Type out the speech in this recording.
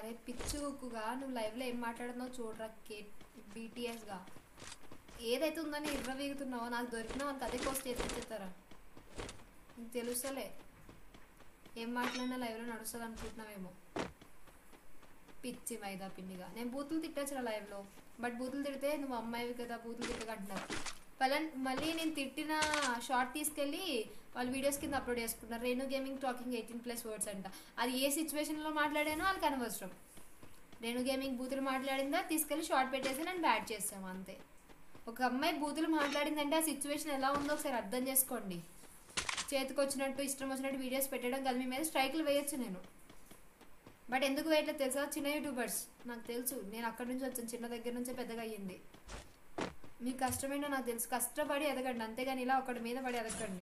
అరే పిచ్చుకుగా నువ్వు లైవ్లో ఏం మాట్లాడుతున్నావు చూడరా బీటీఎస్గా ఏదైతే ఉందని వీగుతున్నావో నాకు దొరికినా వాళ్ళకి అదే పోస్ట్ చేసేస్తారా నీకు తెలుస్తలే ఏం మాట్లాడినా లైవ్లో నడుస్తుంది అనుకుంటున్నావేమో పిచ్చి మైదా పిండిగా నేను బూతులు తిట్టచ్చురా లైవ్లో బట్ బూతులు తిడితే నువ్వు అమ్మాయివి కదా బూతులు తిట్టకంటున్నారు మళ్ళీ నేను తిట్టిన షార్ట్ తీసుకెళ్ళి వాళ్ళు వీడియోస్ కింద అప్లోడ్ చేసుకుంటారు రేణు గేమింగ్ టాకింగ్ 18+ వర్డ్స్ అంట అది ఏ సిచ్యువేషన్లో మాట్లాడానో వాళ్ళకి అనవసరం రేణు గేమింగ్ బూతులు మాట్లాడిందా తీసుకెళ్ళి షార్ట్ పెట్టేసి నేను బ్యాడ్ చేస్తాము అంతే ఒక అమ్మాయి బూతులు మాట్లాడిందంటే ఆ సిచ్యువేషన్ ఎలా ఉందో ఒకసారి అర్థం చేసుకోండి చేతికి వచ్చినట్టు ఇష్టం వచ్చినట్టు వీడియోస్ పెట్టడం కదా మీ మీద స్ట్రైక్లు వేయొచ్చు నేను బట్ ఎందుకు వేయట్లేదు తెలుసా చిన్న యూట్యూబర్స్ నాకు తెలుసు నేను అక్కడి నుంచి వచ్చాను చిన్న దగ్గర నుంచే పెద్దగా అయ్యింది మీకు కష్టమేంటో నాకు తెలుసు కష్టపడి ఎదగండి అంతేగాని ఇలా ఒకటి మీద పడి ఎదగండి